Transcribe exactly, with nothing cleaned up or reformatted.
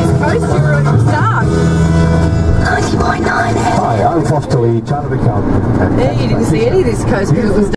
this coast, you were it was dark. ninety point nine. Hi, I'm Foster Lee, Chartered Accountant. Yeah, you didn't see any of this coast because it was